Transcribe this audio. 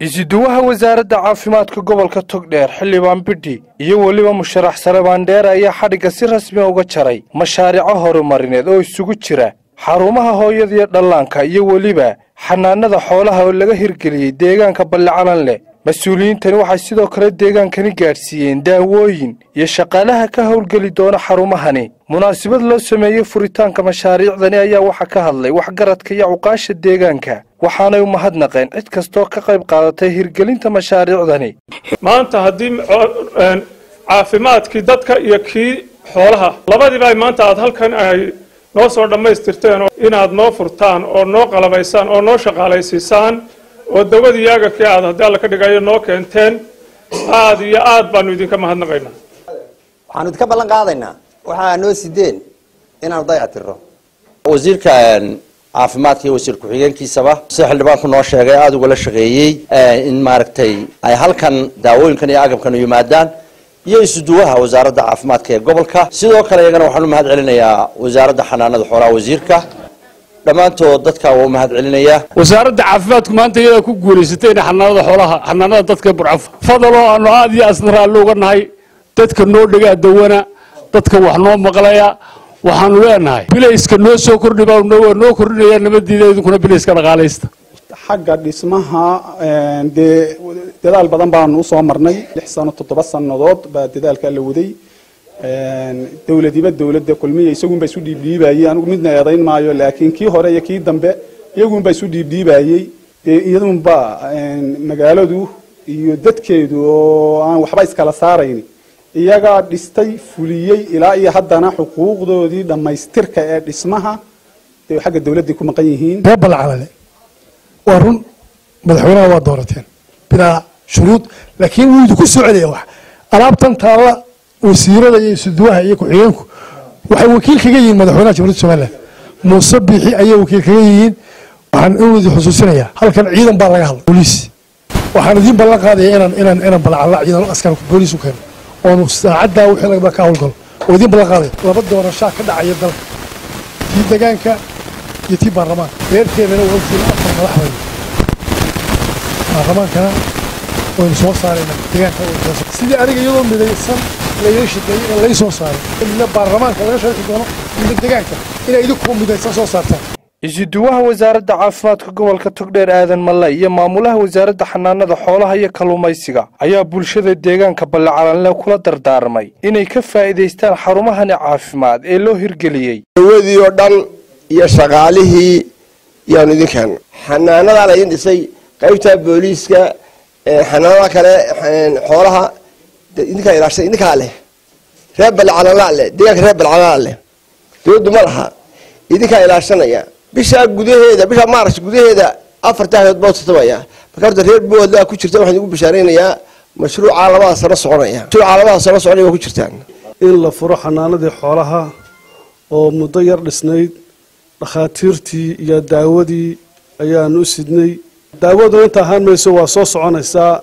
isuduwaha wasaaradda caafimaadka gobolka Togdheer xildhibaan Bidhi iyo waliba musharax Salebaan Dheer ayaa xadhiga si rasmi ah uga jaray mashaariic horumarineed oo isugu jira xarumaha hooyada iyo dhallaanka iyo waliba xanaanada xoolaha oo laga hirgeliyay deegaanka Ballacalan leh. Mas'uuliyiintani waxay sidoo kale deegaankani gaarsiiyeen daawooyin iyo shaqaalaha ka howlgali doona xarumahani. Munaasabad loo sameeyay furitaanka mashaariicdani ayaa waxa ka hadlay waxgaradka iyo cuqaasha deegaanka waxaanay u mahadnaqeen cid kastoo ka qayb qaadatay hirgelinta mashaariicdani. maanta hadii caafimaadkii dadka iyo kii xoolaha labadiiba ay maanta aad halkan ay noo soo dhameystirteen inaad noo furtaan oo noo qalabaysaan oo noo shaqaalaysiisaan oo dawadii yaaga ka aad hadii alla ka dhigayo noo keenteen aad iyo aad baanu idinka mahadnaqaynaa. waxaan idinka ballan qaadaynaa waxa noo sideen inaan dayactirno wasiirka caafimaadka iyo wasiir ku-xigeenkiisaba sida xildhibaanku noo sheegay aad uga la shaqeeyay in maaragtay ay halkan daawooyinkan iyo agabkan yimaadaan iyo isuduwaha wasaaradda caafimaadka ee gobolka sidoo kale iyagana waxaan u mahad celinayaa wasaaradda xanaanada xoolaha wasiirka dhamaantood dadka waa mahad celinaya wasaaradda caafimaadku maanta iyada ku guuleysatay in xanaanada xoolaha xanaanada dadka burcaf fadalo aanu aad iyo asrar looga nahay dadka noo dhigaa dawana dadka wax noo maqlaya waxaanu leenahay bilayska noo soo kordhibaa noo kordhinaya nabadiida idinkuna bilayska dhaqaalaysta xagga dhismaha dadaal badan baanu soo marnay 6 sano 7 sanadood baa dadaalka la waday dawladda kulmiye isagu bay isu dhiibdhiibayay anigu midna eedayn maayo laakiin kii hore iyo kii dambe iyagu bay isu dhiibdhiibayay iyaduna ba magaaladu iyo dadkeedu oo aan waxba iskala saarayn iyaga dhistay fuliyay ilaa iyo haddana xuquuqdoodii dhamaystirka ee dhismaha xagga dawladda ku maqan yihiin Ballacalan waa run madaxweynaha waa doorateen bilaa shuruud laakiin wuu ku soo celiyay wax alaabtan taala wasiirada iyo isuduwaha iyo ku-xigeenku waxay wakiil kaga yihiin madaxweynaha jamhuuriyadda Soomaaliya Muuse Biixi ayay wakiil kaga yihiin waxaan u xusuusinayaa halkan ciidan baa laga hadlay booliis waxaan idin ballan qaadayaa inaan Ballacalan ciidan askar booliis u keeno oo saacada wixii laga ka howlgalo oo idin ballan qaaday laba doorasho ka dhacaya dalka tii deegaanka iyo tii baarlamaanka reerkeena oo waqti afar madaxweyne baarlamaankana oo soo saarayna deegaanka oo sidii aniga iyadoo midaysan la shaqeeyay la soo saaray in baarlamaanka laga shaqeeyo doono in deegaanka inay idinku midaysan soo saartaan. isuduwaha wasaaradda caafimaadka gobolka Togdheer Aadan Malle iyo maamulaha wasaaradda xanaanada xoolaha iyo kalluumaysiga ayaa bulshada deegaanka Ballacalan leh kula dardaarmay inay ka faa'iideystaan xarumahani caafimaad ee loo hirgeliyay. dawadii oo dhan iyo shaqaalihii yaan idinkan xanaanada la dhisay qaybta booliiska xanaanada kale xoolaha idinka ilaashay idinka leh reer Ballacalan leh deegaanka reer Ballacalan leh dawladdu ma laha idinka ilaashanaya bisha gudaheeda bisha Maaris gudaheeda 4 taageed bood sabaya marka reer boodla ku jirta waxaan ugu bishaareynayaa mashruuca labada sano soconaya mashruuca labada sano soconaya ku jirtaan in la furo xanaanada xoolaha oo muddo yar dhisnayd dhakhaatiirtii iyo daawadii ayaan u sidnay daawadu inta ahaan mayso waa soo soconaysaa